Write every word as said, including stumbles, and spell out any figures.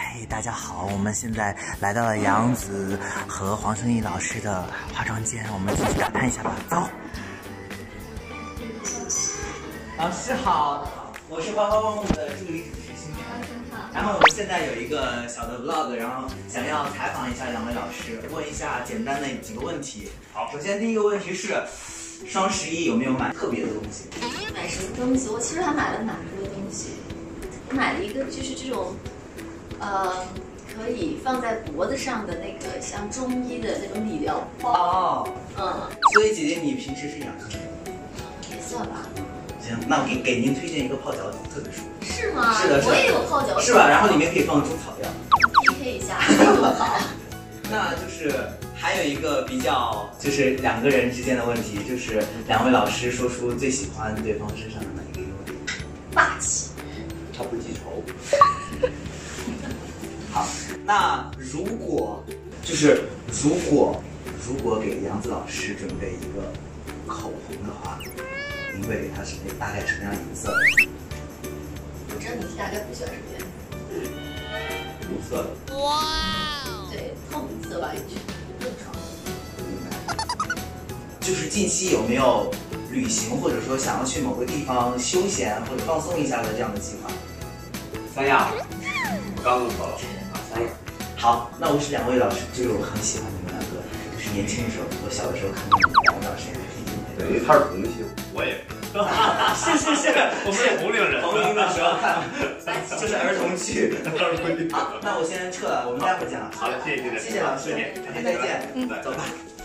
嘿，大家好，我们现在来到了杨紫和黄圣依老师的化妆间，我们进去感叹一下吧。走。老师好，我是花花万物的助理主持新娘。然后我们现在有一个小的 vlog， 然后想要采访一下两位老师，问一下简单的几个问题。好，首先第一个问题是，双十一有没有买特别的东西？ 买什么东西？我其实还买了蛮多东西。我买了一个就是这种，呃，可以放在脖子上的那个像中医的那种理疗包。哦。嗯。 所以姐姐你平时是养生的？ 也算吧。 行，那我给给您推荐一个泡脚桶，特别舒服。 是吗？ 是的， 我也有泡脚桶。 是吧？然后里面可以放中草药。 P K 一下，多好。 那就是还有一个比较，就是两个人之间的问题，就是两位老师说出最喜欢对方身上的哪一个优点？ 霸气。 他不记仇。 好，那如果就是如果如果给杨紫老师准备一个口红的话，您会给她什么大概什么样颜色？ 我知道你大概不喜欢什么颜色。 无色的。 哇。对，透明色吧，也许更爽。 就是近期有没有旅行或者说想要去某个地方休闲或者放松一下的这样的计划？ 三亚，我刚刚说了啊，三亚。 好，那我是两位老师，就是我很喜欢你们两个，就是年轻的时候，我小的时候看你们两位老师也是挺等于他是同性，我也是是是， 我们是同龄人， 同龄的时候看，就是儿童剧。 儿童剧。 好，那我先撤了，我们待会儿见了。 好了，谢谢谢谢， 谢谢老师， 再见， 再见， 嗯， 走吧。